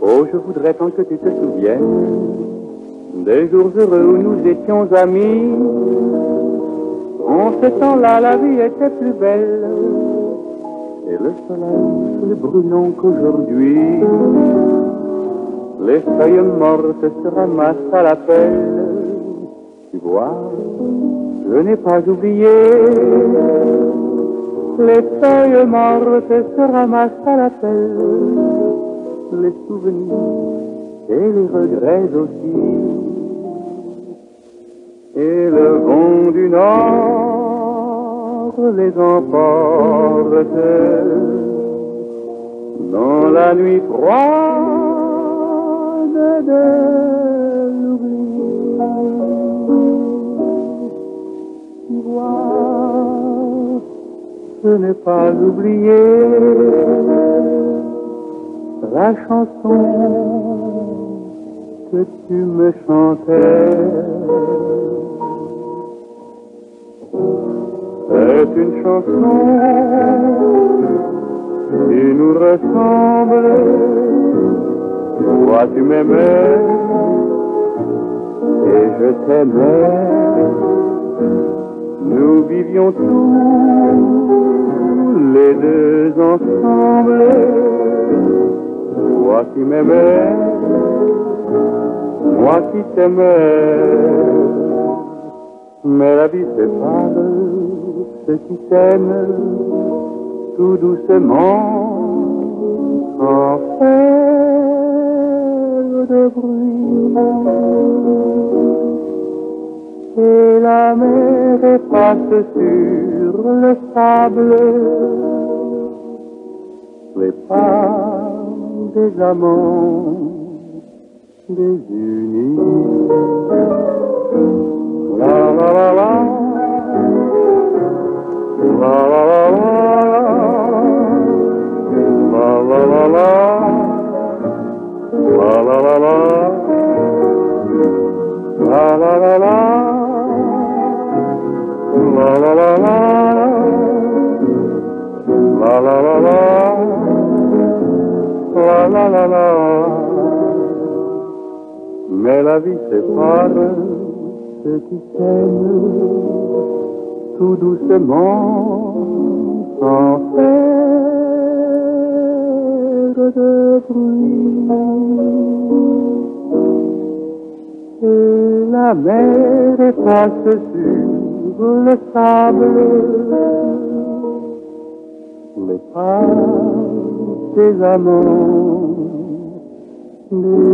Oh, je voudrais tant que tu te souviennes des jours heureux où nous étions amis. En ce temps-là, la vie était plus belle et le soleil plus brûlant qu'aujourd'hui. Les feuilles mortes se ramassent à la pelle. Tu vois, je n'ai pas oublié. Les feuilles mortes se ramassent à la pelle. Les souvenirs et les regrets aussi. Et le vent du nord les emporte dans la nuit froide de l'oubli. Tu vois, je n'ai pas oublié la chanson que tu me chantais. C'est une chanson qui nous ressemble. Toi tu m'aimais et je t'aimais. Nous vivions tous les deux ensemble. Toi qui m'aimais, moi qui t'aimais. Mais la vie sépare ceux qui t'aiment tout doucement, sans faire de bruit. Et la mer efface sur le sable les pas des amants désunis. La la la la, la la la la, la la la la, la la la la, la la la la, la la la la, la la la la, la la la la. Mais la vie sépare ceux qui s'aiment tout doucement, sans faire de bruit. Et la mer efface sur le sable les pas des amants.